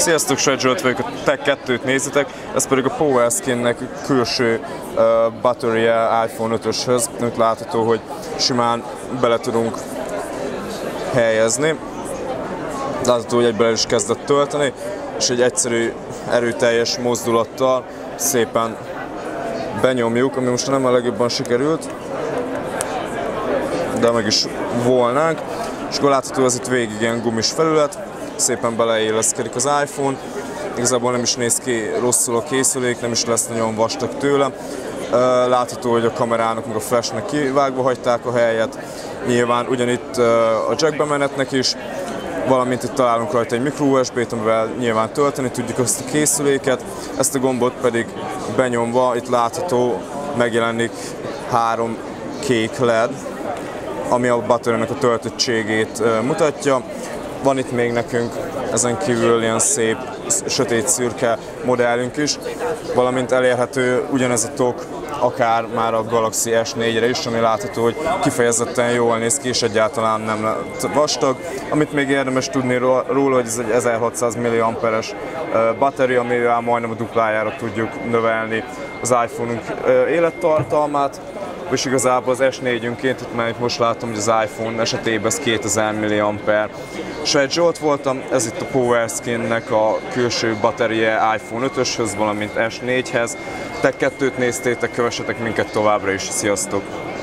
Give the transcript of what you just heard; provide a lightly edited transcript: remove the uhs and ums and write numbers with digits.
Sziasztok, Sejt Zsolt vagyok, a Tech 2-t nézitek, ez pedig a Powerskinnek külső batterie iPhone 5-öshöz, itt látható, hogy simán bele tudunk helyezni. Látható, hogy egyből is kezdett tölteni, és egy egyszerű, erőteljes mozdulattal szépen benyomjuk, ami most nem a legjobban sikerült, de meg is volnánk. És akkor látható, ez itt végig ilyen gumis felület, szépen beleilleszkedik az iPhone, igazából nem is néz ki rosszul a készülék, nem is lesz nagyon vastag tőle. Látható, hogy a kamerának meg a flashnek kivágva hagyták a helyet, nyilván ugyanitt a jack bemenetnek is, valamint itt találunk rajta egy micro USB-t, amivel nyilván tölteni tudjuk azt a készüléket, ezt a gombot pedig benyomva, itt látható, megjelenik 3 kék LED, ami a batterynek a töltöttségét mutatja. Van itt még nekünk ezen kívül ilyen szép, sötét szürke modellünk is, valamint elérhető ugyanez a tok akár már a Galaxy S4-re is, ami látható, hogy kifejezetten jól néz ki, és egyáltalán nem vastag. Amit még érdemes tudni róla, hogy ez egy 1600 mAh-es batteri, amivel majdnem a duplájára tudjuk növelni az iPhone-unk élettartalmát, és igazából az S4-ünként, itt most látom, hogy az iPhone esetében ez 2000 mAh. Sejt Zsolt voltam, ez itt a Powerskinnek a külső batterie iPhone 5-öshöz, valamint S4-hez. Tech 2-t néztétek, kövessetek minket továbbra is, sziasztok!